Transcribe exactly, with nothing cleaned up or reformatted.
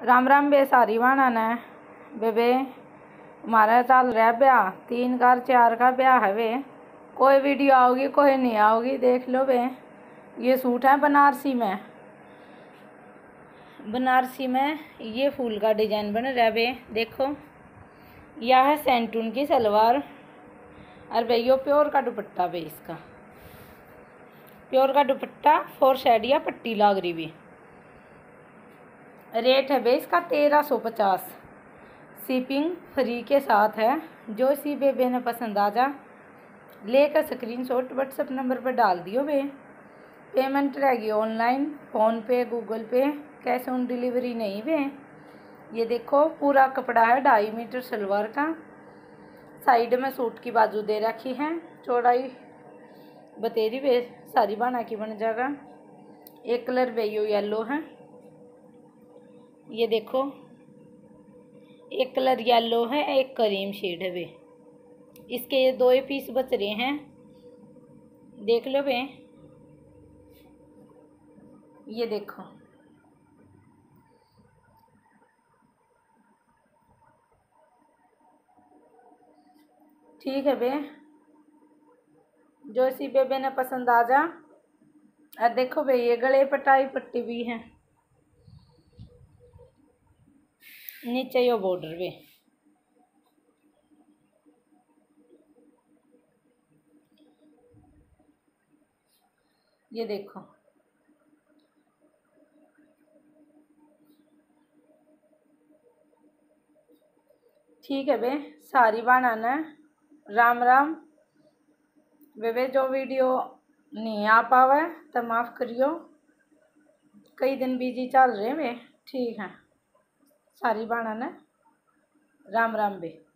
राम राम बे सारी बाना ने बेबे हमारा चल रहा ब्याह, तीन कार चार का ब्याह है वे। कोई वीडियो आओगी कोई नहीं आओगी, देख लो बे। ये सूट है बनारसी में, बनारसी में ये फूल का डिजाइन बन रहा है बे। देखो यह है सेंटून की सलवार और बे यो प्योर का दुपट्टा बे। इसका प्योर का दुपट्टा फोर साइड या पट्टी लाग रही भी। रेट है बे इसका तेरह सौ पचास, शिपिंग फ्री के साथ है। जो इसी बेबे ने पसंद आ जा लेकर स्क्रीनशॉट व्हाट्सएप नंबर पर डाल दियो बे। पेमेंट रहेगी online, PhonePe, Google Pay, cash on delivery नहीं बे। ये देखो पूरा कपड़ा है ढाई मीटर सलवार का। साइड में सूट की बाजू दे रखी है, चौड़ाई बतेरी बे सारी बाना की बन जाएगा। एक कलर बे यो येलो है, ये देखो एक कलर येलो है, एक क्रीम शेड है बे। इसके ये दो ही पीस बच रहे हैं, देख लो बे। ये देखो ठीक है बे, जो इसी बेबे ने पसंद आ जा। और देखो बे ये गले पटाई पट्टी भी है, नीचे यो बॉर्डर बे। ये देखो ठीक है बे, सारी बाना ने राम राम बेबे। जो वीडियो नहीं आ पावे तो माफ़ करियो, कई दिन बिजी चल रहे बे। ठीक है सारी बाना ने राम राम बे।